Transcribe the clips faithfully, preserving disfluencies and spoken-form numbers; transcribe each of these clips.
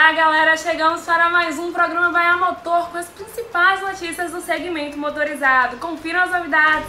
Olá galera, chegamos para mais um programa Vai a Motor com as principais notícias do segmento motorizado. Confiram as novidades!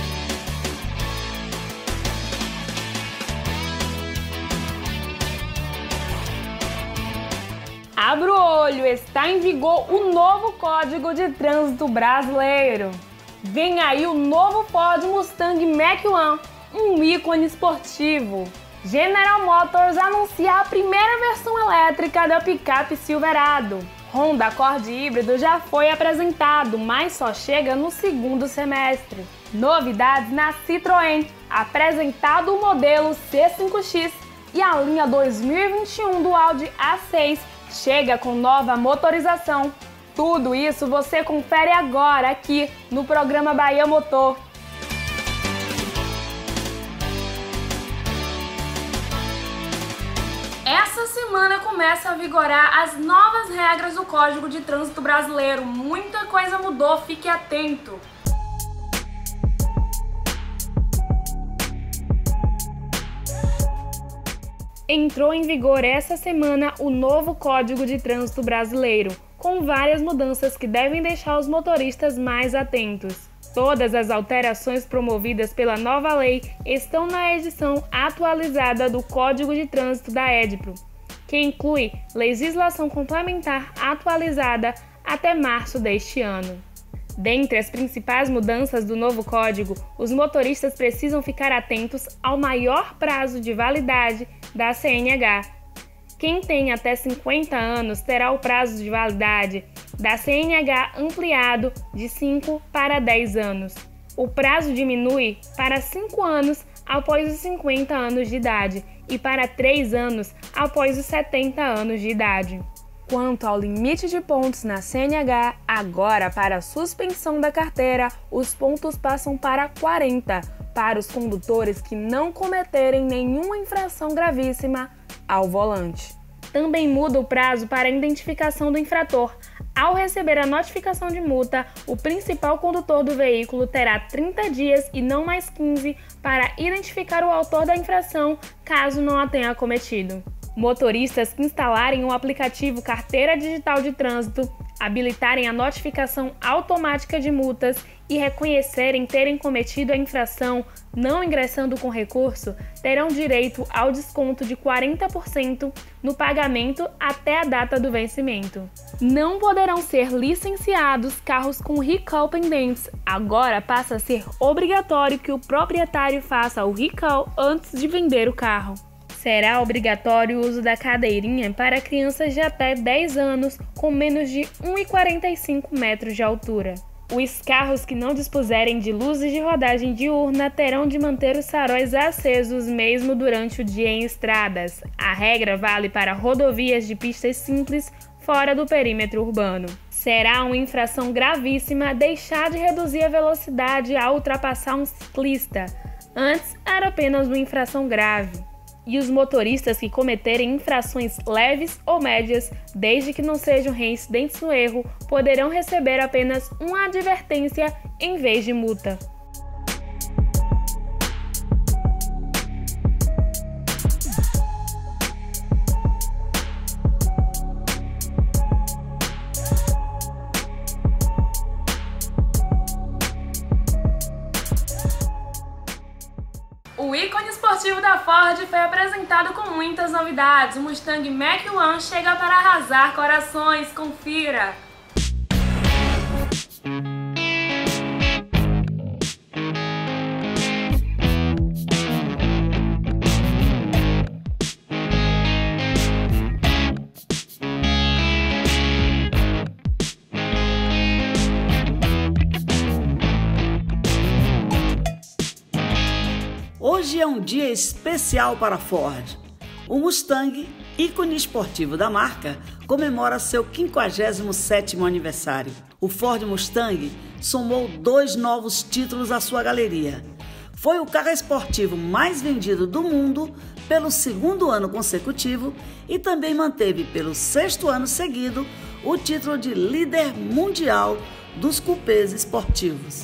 Abra o olho, está em vigor o novo Código de Trânsito Brasileiro. Vem aí o novo Ford Mustang Mach-um, um ícone esportivo. General Motors anuncia a primeira versão elétrica da picape Silverado. Honda Accord híbrido já foi apresentado, mas só chega no segundo semestre. Novidades na Citroën, apresentado o modelo C cinco X e a linha dois mil e vinte e um do Audi A seis chega com nova motorização. Tudo isso você confere agora aqui no programa Bahia Motor. Essa semana começa a vigorar as novas regras do Código de Trânsito Brasileiro. Muita coisa mudou, fique atento! Entrou em vigor essa semana o novo Código de Trânsito Brasileiro, com várias mudanças que devem deixar os motoristas mais atentos. Todas as alterações promovidas pela nova lei estão na edição atualizada do Código de Trânsito da Edpro, que inclui legislação complementar atualizada até março deste ano. Dentre as principais mudanças do novo código, os motoristas precisam ficar atentos ao maior prazo de validade da C N H. Quem tem até cinquenta anos terá o prazo de validade da C N H ampliado de cinco para dez anos. O prazo diminui para cinco anos após os cinquenta anos de idade e para três anos após os setenta anos de idade. Quanto ao limite de pontos na C N H, agora para a suspensão da carteira, os pontos passam para quarenta para os condutores que não cometerem nenhuma infração gravíssima ao volante. Também muda o prazo para a identificação do infrator. Ao receber a notificação de multa, o principal condutor do veículo terá trinta dias e não mais quinze para identificar o autor da infração, caso não a tenha cometido. Motoristas que instalarem o aplicativo Carteira Digital de Trânsito, habilitarem a notificação automática de multas e reconhecerem terem cometido a infração não ingressando com recurso, terão direito ao desconto de quarenta por cento no pagamento até a data do vencimento. Não poderão ser licenciados carros com recall pendentes. Agora passa a ser obrigatório que o proprietário faça o recall antes de vender o carro. Será obrigatório o uso da cadeirinha para crianças de até dez anos com menos de um vírgula quarenta e cinco metros de altura. Os carros que não dispuserem de luzes de rodagem diurna terão de manter os faróis acesos mesmo durante o dia em estradas. A regra vale para rodovias de pistas simples fora do perímetro urbano. Será uma infração gravíssima deixar de reduzir a velocidade ao ultrapassar um ciclista. Antes era apenas uma infração grave. E os motoristas que cometerem infrações leves ou médias, desde que não sejam reincidentes no erro, poderão receber apenas uma advertência em vez de multa. O ícone esportivo da Ford foi apresentado com muitas novidades. O Mustang Mach-um chega para arrasar corações. Confira! Hoje é um dia especial para a Ford. O Mustang, ícone esportivo da marca, comemora seu quinquagésimo sétimo aniversário. O Ford Mustang somou dois novos títulos à sua galeria. Foi o carro esportivo mais vendido do mundo pelo segundo ano consecutivo e também manteve pelo sexto ano seguido o título de líder mundial dos cupês esportivos.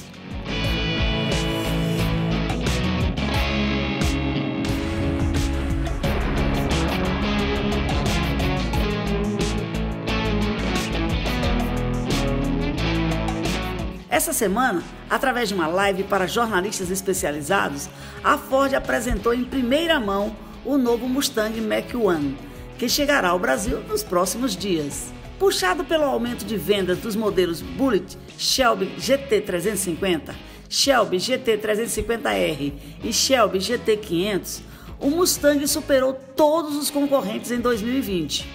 Essa semana, através de uma live para jornalistas especializados, a Ford apresentou em primeira mão o novo Mustang Mach-um, que chegará ao Brasil nos próximos dias. Puxado pelo aumento de vendas dos modelos Bullitt, Shelby G T trezentos e cinquenta, Shelby G T trezentos e cinquenta R e Shelby G T quinhentos, o Mustang superou todos os concorrentes em dois mil e vinte.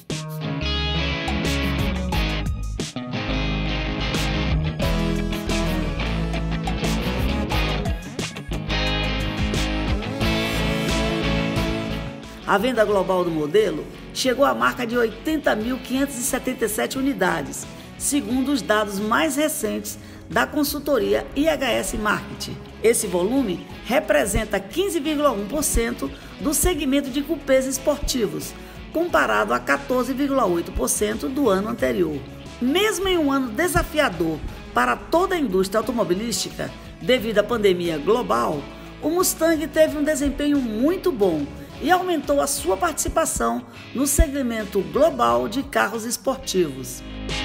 A venda global do modelo chegou à marca de oitenta mil quinhentas e setenta e sete unidades, segundo os dados mais recentes da consultoria I H S Marketing. Esse volume representa quinze vírgula um por cento do segmento de cupês esportivos, comparado a quatorze vírgula oito por cento do ano anterior. Mesmo em um ano desafiador para toda a indústria automobilística, devido à pandemia global, o Mustang teve um desempenho muito bom e aumentou a sua participação no segmento global de carros esportivos.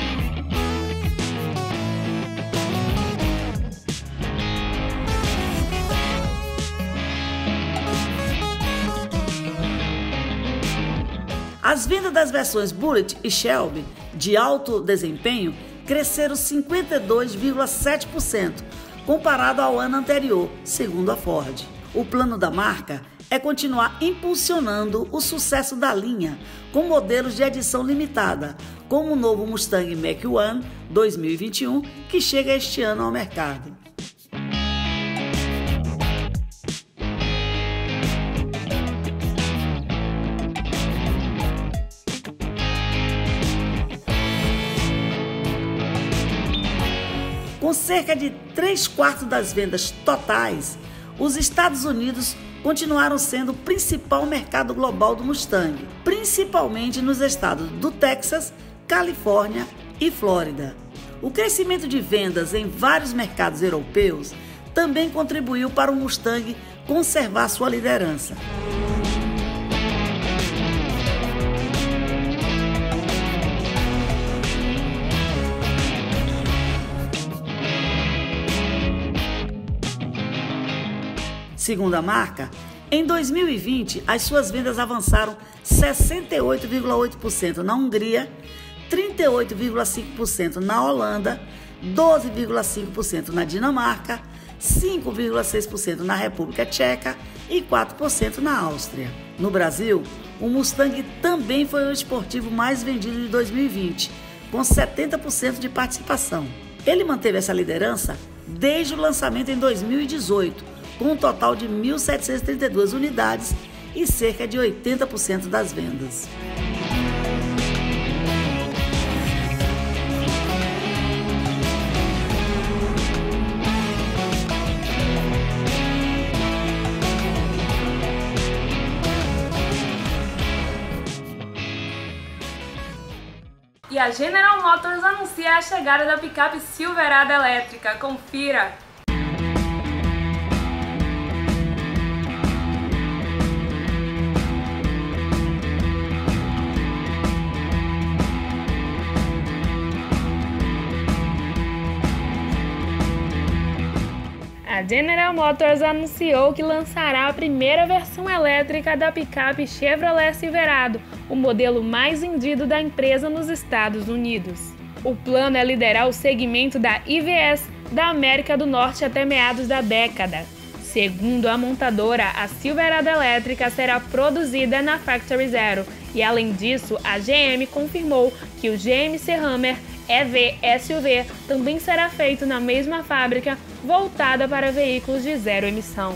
As vendas das versões Bullitt e Shelby de alto desempenho cresceram cinquenta e dois vírgula sete por cento comparado ao ano anterior, segundo a Ford. O plano da marca é continuar impulsionando o sucesso da linha com modelos de edição limitada, como o novo Mustang Mach-um dois mil e vinte e um, que chega este ano ao mercado. Com cerca de três quartos das vendas totais, os Estados Unidos continuaram sendo o principal mercado global do Mustang, principalmente nos estados do Texas, Califórnia e Flórida. O crescimento de vendas em vários mercados europeus também contribuiu para o Mustang conservar sua liderança. Segundo a marca, em dois mil e vinte, as suas vendas avançaram sessenta e oito vírgula oito por cento na Hungria, trinta e oito vírgula cinco por cento na Holanda, doze vírgula cinco por cento na Dinamarca, cinco vírgula seis por cento na República Tcheca e quatro por cento na Áustria. No Brasil, o Mustang também foi o esportivo mais vendido de dois mil e vinte, com setenta por cento de participação. Ele manteve essa liderança desde o lançamento em dois mil e dezoito, com um total de mil setecentas e trinta e duas unidades e cerca de oitenta por cento das vendas. E a General Motors anuncia a chegada da picape Silverado elétrica. Confira! A General Motors anunciou que lançará a primeira versão elétrica da picape Chevrolet Silverado, o modelo mais vendido da empresa nos Estados Unidos. O plano é liderar o segmento da I V S da América do Norte até meados da década. Segundo a montadora, a Silverado elétrica será produzida na Factory Zero e, além disso, a G M confirmou que o G M C Hammer E V S U V também será feito na mesma fábrica, voltada para veículos de zero emissão.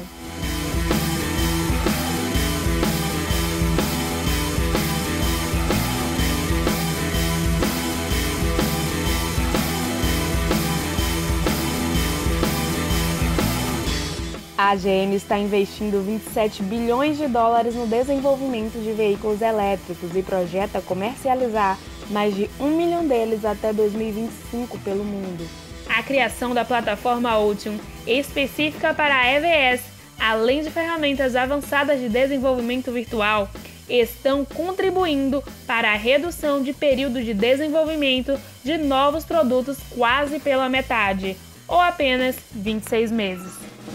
A G M está investindo vinte e sete bilhões de dólares no desenvolvimento de veículos elétricos e projeta comercializar mais de um milhão deles até dois mil e vinte e cinco pelo mundo. A criação da plataforma Ultium, específica para a E V S, além de ferramentas avançadas de desenvolvimento virtual, estão contribuindo para a redução de período de desenvolvimento de novos produtos quase pela metade. ou apenas vinte e seis meses.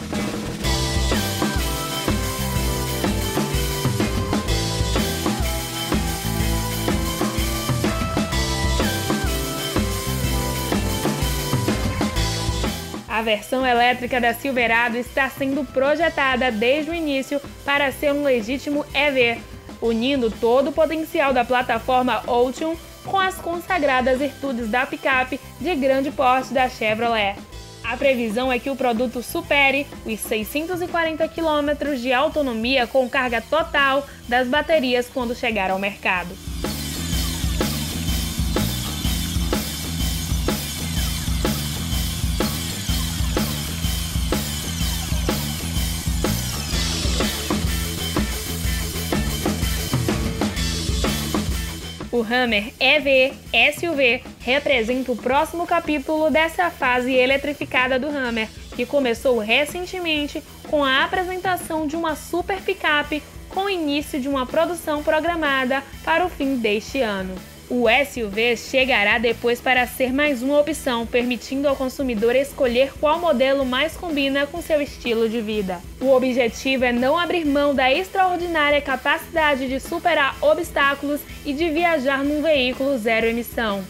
A versão elétrica da Silverado está sendo projetada desde o início para ser um legítimo E V, unindo todo o potencial da plataforma Ultium com as consagradas virtudes da picape de grande porte da Chevrolet. A previsão é que o produto supere os seiscentos e quarenta quilômetros de autonomia com carga total das baterias quando chegar ao mercado. O Hummer E V S U V representa o próximo capítulo dessa fase eletrificada do Hummer, que começou recentemente com a apresentação de uma super picape com o início de uma produção programada para o fim deste ano. O S U V chegará depois para ser mais uma opção, permitindo ao consumidor escolher qual modelo mais combina com seu estilo de vida. O objetivo é não abrir mão da extraordinária capacidade de superar obstáculos e de viajar num veículo zero emissão.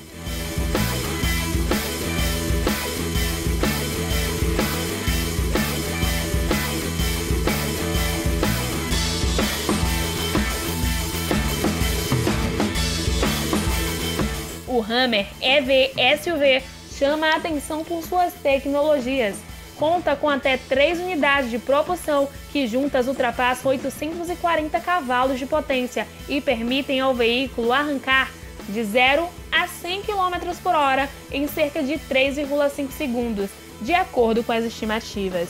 O Hummer E V S U V chama a atenção por suas tecnologias. Conta com até três unidades de propulsão que juntas ultrapassam oitocentos e quarenta cavalos de potência e permitem ao veículo arrancar de zero a cem quilômetros por hora em cerca de três vírgula cinco segundos, de acordo com as estimativas.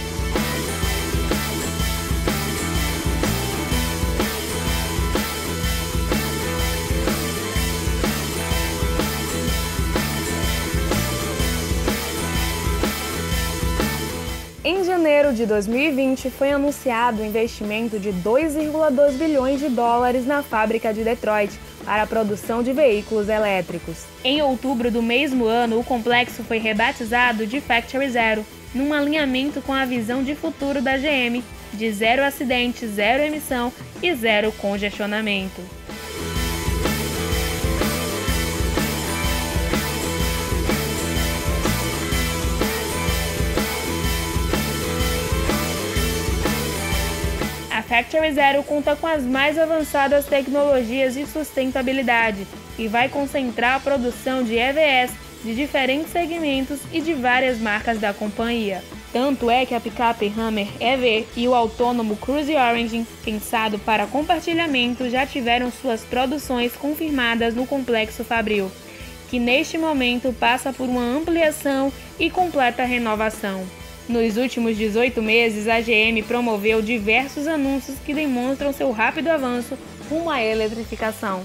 Em janeiro de dois mil e vinte, foi anunciado um investimento de dois vírgula dois bilhões de dólares na fábrica de Detroit para a produção de veículos elétricos. Em outubro do mesmo ano, o complexo foi rebatizado de Factory Zero, num alinhamento com a visão de futuro da G M, de zero acidente, zero emissão e zero congestionamento. A Factory Zero conta com as mais avançadas tecnologias de sustentabilidade e vai concentrar a produção de E V S de diferentes segmentos e de várias marcas da companhia. Tanto é que a picape Hummer E V e o autônomo Cruise Origin, pensado para compartilhamento, já tiveram suas produções confirmadas no complexo fabril, que neste momento passa por uma ampliação e completa renovação. Nos últimos dezoito meses, a G M promoveu diversos anúncios que demonstram seu rápido avanço rumo à eletrificação.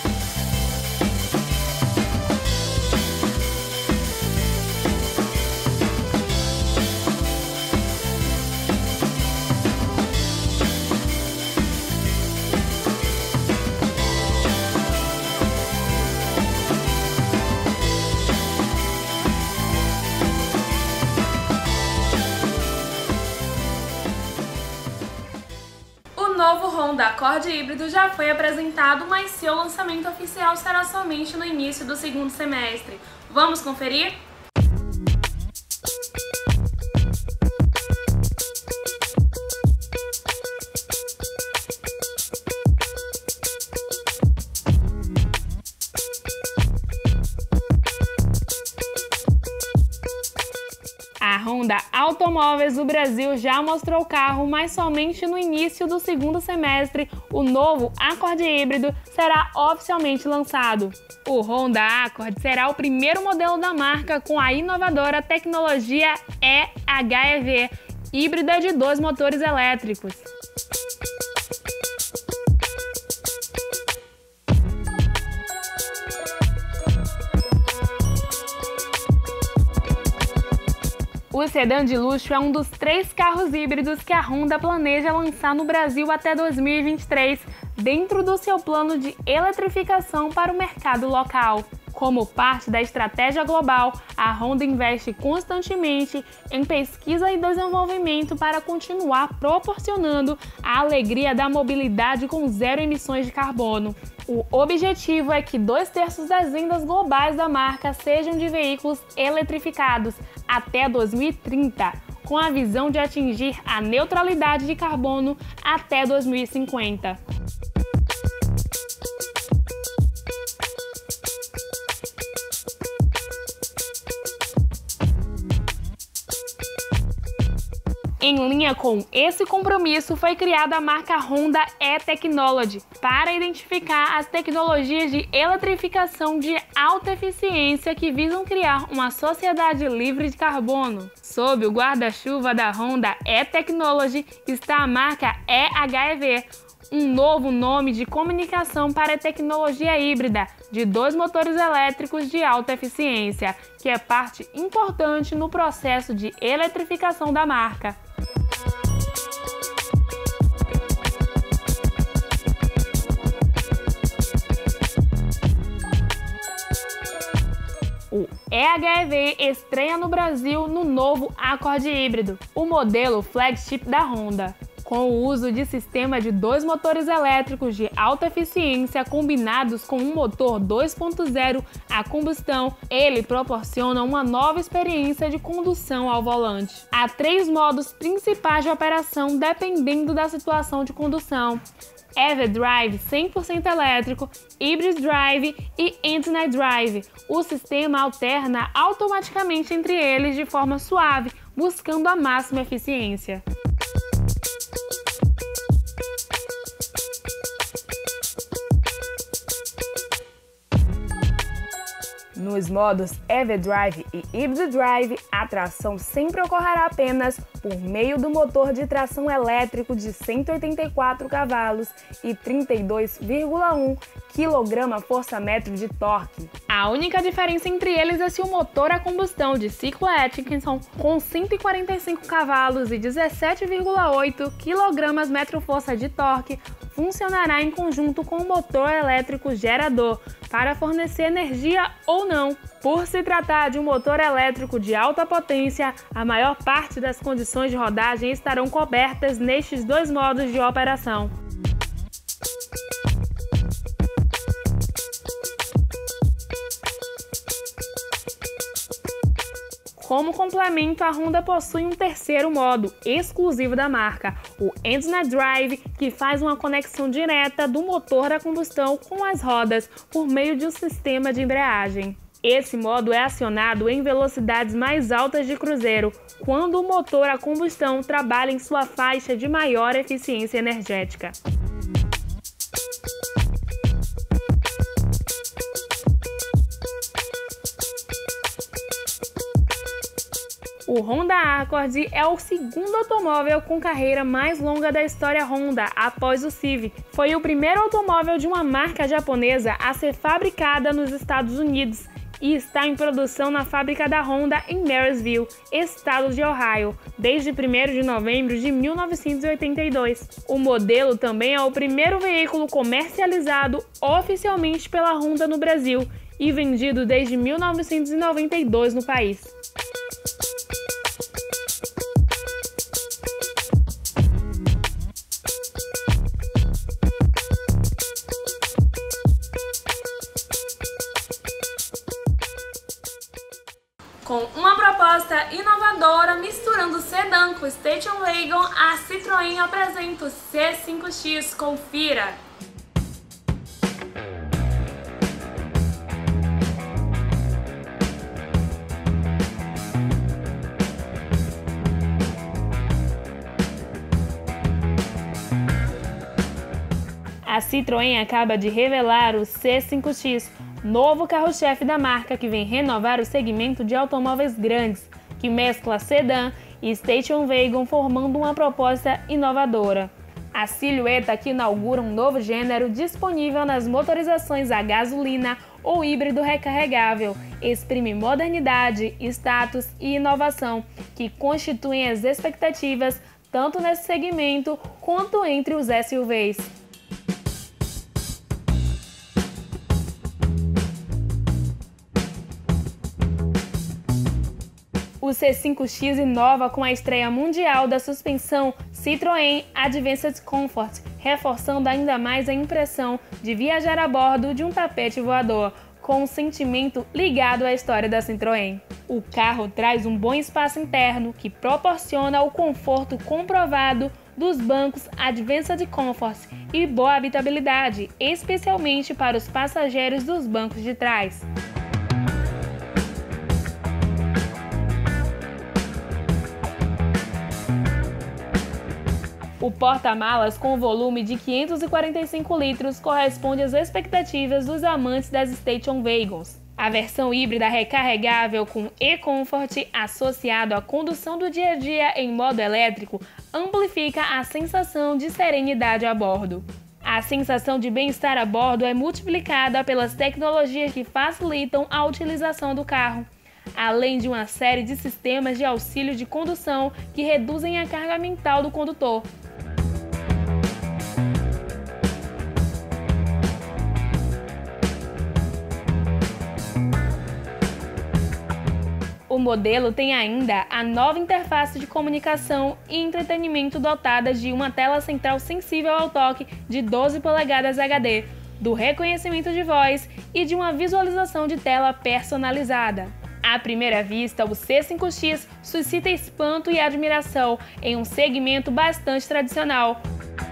O novo Honda Accord híbrido já foi apresentado, mas seu lançamento oficial será somente no início do segundo semestre. Vamos conferir? A Honda Automóveis do Brasil já mostrou o carro, mas somente no início do segundo semestre o novo Accord híbrido será oficialmente lançado. O Honda Accord será o primeiro modelo da marca com a inovadora tecnologia E H E V, híbrida de dois motores elétricos. O sedã de luxo é um dos três carros híbridos que a Honda planeja lançar no Brasil até dois mil e vinte e três, dentro do seu plano de eletrificação para o mercado local. Como parte da estratégia global, a Honda investe constantemente em pesquisa e desenvolvimento para continuar proporcionando a alegria da mobilidade com zero emissões de carbono. O objetivo é que dois terços das vendas globais da marca sejam de veículos eletrificados até dois mil e trinta, com a visão de atingir a neutralidade de carbono até dois mil e cinquenta. Em linha com esse compromisso, foi criada a marca Honda E-Technology para identificar as tecnologias de eletrificação de alta eficiência que visam criar uma sociedade livre de carbono. Sob o guarda-chuva da Honda E-Technology está a marca E H E V, um novo nome de comunicação para a tecnologia híbrida de dois motores elétricos de alta eficiência, que é parte importante no processo de eletrificação da marca. O E H E V estreia no Brasil no novo Accord híbrido, o modelo flagship da Honda. Com o uso de sistema de dois motores elétricos de alta eficiência combinados com um motor dois ponto zero a combustão, ele proporciona uma nova experiência de condução ao volante. Há três modos principais de operação dependendo da situação de condução: E V Drive cem por cento elétrico, Hybrid Drive e End-Night Drive. O sistema alterna automaticamente entre eles de forma suave, buscando a máxima eficiência. Nos modos E V Drive e Hybrid Drive, a tração sempre ocorrerá apenas por meio do motor de tração elétrico de cento e oitenta e quatro cavalos e trinta e dois vírgula um quilograma-força-metro de torque. A única diferença entre eles é se o motor a combustão de ciclo Atkinson, com cento e quarenta e cinco cavalos e dezessete vírgula oito quilograma-metro-força de torque, funcionará em conjunto com o motor elétrico gerador para fornecer energia ou não. Por se tratar de um motor elétrico de alta potência, a maior parte das condições de rodagem estarão cobertas nestes dois modos de operação. Como complemento, a Honda possui um terceiro modo, exclusivo da marca, o End-Night Drive, que faz uma conexão direta do motor a combustão com as rodas por meio de um sistema de embreagem. Esse modo é acionado em velocidades mais altas de cruzeiro, quando o motor a combustão trabalha em sua faixa de maior eficiência energética. O Honda Accord é o segundo automóvel com carreira mais longa da história Honda, após o Civic. Foi o primeiro automóvel de uma marca japonesa a ser fabricada nos Estados Unidos e está em produção na fábrica da Honda em Marysville, estado de Ohio, desde primeiro de novembro de mil novecentos e oitenta e dois. O modelo também é o primeiro veículo comercializado oficialmente pela Honda no Brasil e vendido desde mil novecentos e noventa e dois no país. Com uma proposta inovadora misturando sedã com station wagon, a Citroën apresenta o C cinco X. Confira! A Citroën acaba de revelar o C cinco X, novo carro-chefe da marca que vem renovar o segmento de automóveis grandes, que mescla sedã e station wagon formando uma proposta inovadora. A silhueta que inaugura um novo gênero disponível nas motorizações a gasolina ou híbrido recarregável, exprime modernidade, status e inovação, que constituem as expectativas tanto nesse segmento quanto entre os S U Vs. O C cinco X inova com a estreia mundial da suspensão Citroën Advanced Comfort, reforçando ainda mais a impressão de viajar a bordo de um tapete voador, com um sentimento ligado à história da Citroën. O carro traz um bom espaço interno que proporciona o conforto comprovado dos bancos Advanced Comfort e boa habitabilidade, especialmente para os passageiros dos bancos de trás. O porta-malas com volume de quinhentos e quarenta e cinco litros corresponde às expectativas dos amantes das Station Wagons. A versão híbrida recarregável com e-Comfort associado à condução do dia a dia em modo elétrico amplifica a sensação de serenidade a bordo. A sensação de bem-estar a bordo é multiplicada pelas tecnologias que facilitam a utilização do carro, além de uma série de sistemas de auxílio de condução que reduzem a carga mental do condutor. O modelo tem ainda a nova interface de comunicação e entretenimento dotada de uma tela central sensível ao toque de doze polegadas H D, do reconhecimento de voz e de uma visualização de tela personalizada. À primeira vista, o C cinco X suscita espanto e admiração em um segmento bastante tradicional.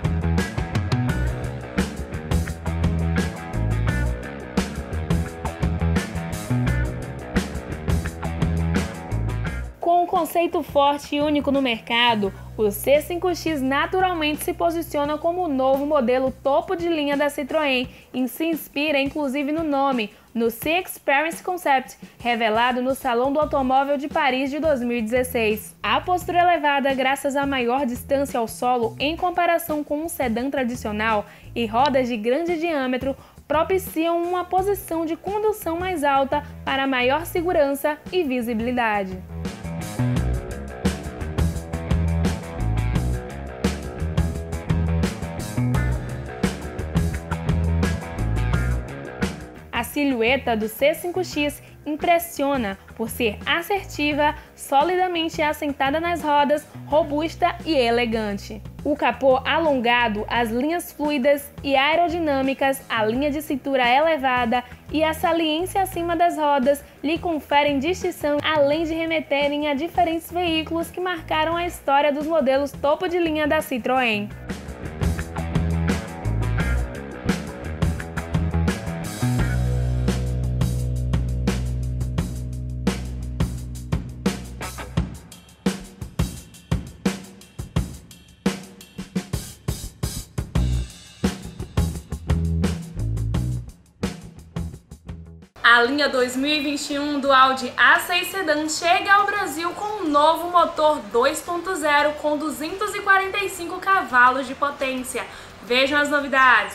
Com um conceito forte e único no mercado, o C cinco X naturalmente se posiciona como o novo modelo topo de linha da Citroën e se inspira inclusive no nome, no C-Experience Concept, revelado no Salão do Automóvel de Paris de dois mil e dezesseis. A postura elevada graças à maior distância ao solo em comparação com um sedã tradicional e rodas de grande diâmetro propiciam uma posição de condução mais alta para maior segurança e visibilidade. A silhueta do C cinco X impressiona por ser assertiva, solidamente assentada nas rodas, robusta e elegante. O capô alongado, as linhas fluidas e aerodinâmicas, a linha de cintura elevada e a saliência acima das rodas lhe conferem distinção, além de remeterem a diferentes veículos que marcaram a história dos modelos topo de linha da Citroën. A linha dois mil e vinte e um do Audi A seis Sedan chega ao Brasil com um novo motor dois ponto zero com duzentos e quarenta e cinco cavalos de potência. Vejam as novidades.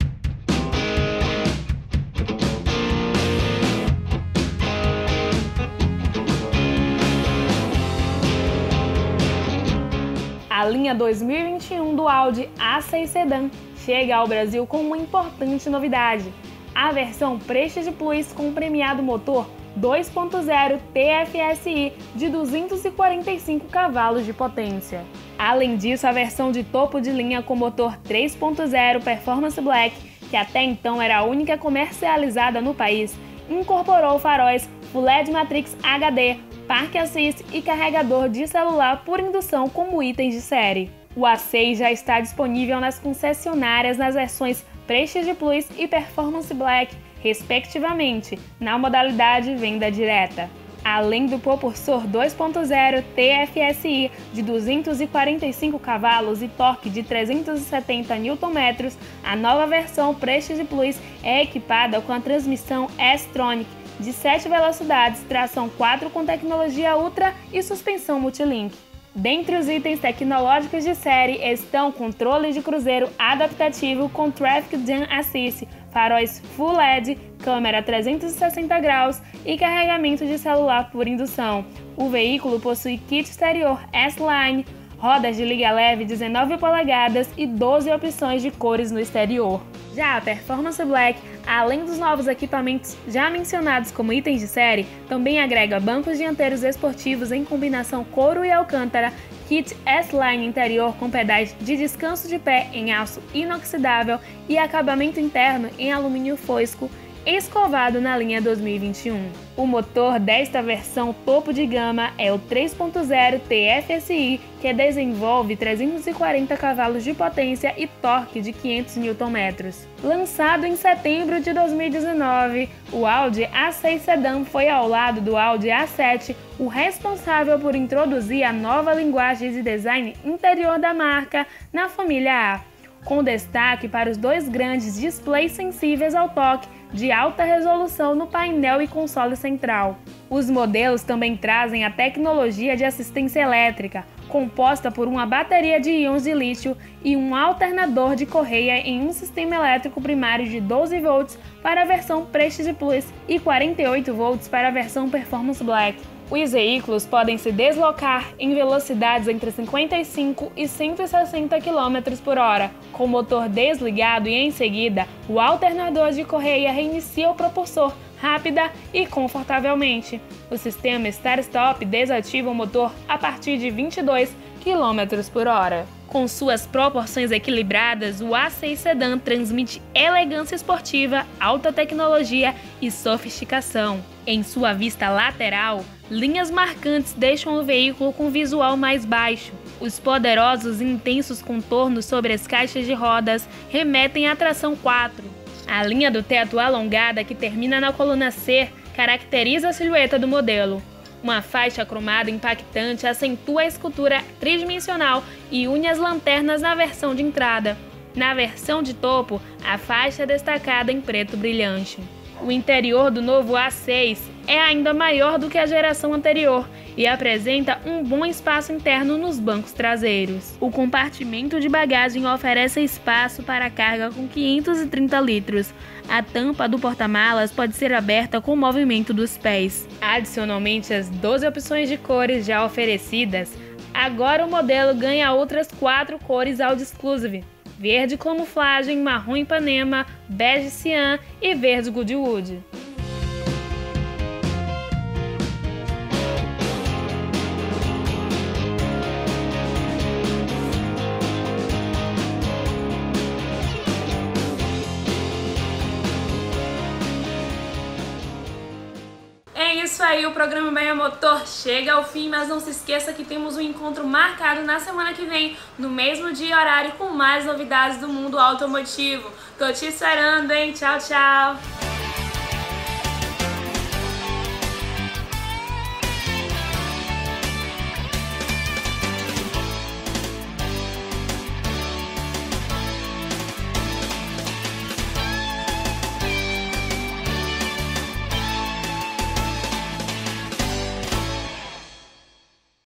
A linha dois mil e vinte e um do Audi A seis Sedan chega ao Brasil com uma importante novidade: a versão Prestige Plus com premiado motor dois ponto zero T F S I de duzentos e quarenta e cinco cavalos de potência. Além disso, a versão de topo de linha com motor três ponto zero Performance Black, que até então era a única comercializada no país, incorporou faróis Full L E D Matrix H D, Park Assist e carregador de celular por indução como itens de série. O A seis já está disponível nas concessionárias nas versões Prestige Plus e Performance Black, respectivamente, na modalidade venda direta. Além do propulsor dois ponto zero T F S I de duzentos e quarenta e cinco cavalos e torque de trezentos e setenta newton-metros, a nova versão Prestige Plus é equipada com a transmissão S-Tronic de sete velocidades, tração quatro com tecnologia Ultra e suspensão multilink. Dentre os itens tecnológicos de série estão controle de cruzeiro adaptativo com Traffic Jam Assist, faróis Full L E D, câmera trezentos e sessenta graus e carregamento de celular por indução. O veículo possui kit exterior S-Line, rodas de liga leve dezenove polegadas e doze opções de cores no exterior. Já a Performance Black, além dos novos equipamentos já mencionados como itens de série, também agrega bancos dianteiros esportivos em combinação couro e alcântara, kit S-Line interior com pedais de descanso de pé em aço inoxidável e acabamento interno em alumínio fosco, escovado na linha dois mil e vinte e um. O motor desta versão topo de gama é o três ponto zero T F S I, que desenvolve trezentos e quarenta cavalos de potência e torque de quinhentos newton-metros. Lançado em setembro de dois mil e dezenove, o Audi A seis Sedan foi ao lado do Audi A sete o responsável por introduzir a nova linguagem de design interior da marca na família A, com destaque para os dois grandes displays sensíveis ao toque de alta resolução no painel e console central. Os modelos também trazem a tecnologia de assistência elétrica, composta por uma bateria de íons de lítio e um alternador de correia em um sistema elétrico primário de doze volts para a versão Prestige Plus e quarenta e oito volts para a versão Performance Black. Os veículos podem se deslocar em velocidades entre cinquenta e cinco e cento e sessenta quilômetros por hora, com o motor desligado e, em seguida, o alternador de correia reinicia o propulsor rápida e confortavelmente. O sistema Start-Stop desativa o motor a partir de vinte e dois quilômetros por hora. Com suas proporções equilibradas, o A seis Sedan transmite elegância esportiva, alta tecnologia e sofisticação. Em sua vista lateral, linhas marcantes deixam o veículo com visual mais baixo. Os poderosos e intensos contornos sobre as caixas de rodas remetem à tração quatro. A linha do teto alongada que termina na coluna C caracteriza a silhueta do modelo. Uma faixa cromada impactante acentua a escultura tridimensional e une as lanternas na versão de entrada. Na versão de topo, a faixa é destacada em preto brilhante. O interior do novo A seis é ainda maior do que a geração anterior e apresenta um bom espaço interno nos bancos traseiros. O compartimento de bagagem oferece espaço para carga com quinhentos e trinta litros. A tampa do porta-malas pode ser aberta com o movimento dos pés. Adicionalmente às doze opções de cores já oferecidas, agora o modelo ganha outras quatro cores Audi Exclusive: verde camuflagem, marrom Ipanema, bege cian e verde Goodwood. É isso aí, o programa Meia Motor chega ao fim, mas não se esqueça que temos um encontro marcado na semana que vem, no mesmo dia e horário, com mais novidades do mundo automotivo. Tô te esperando, hein? Tchau, tchau!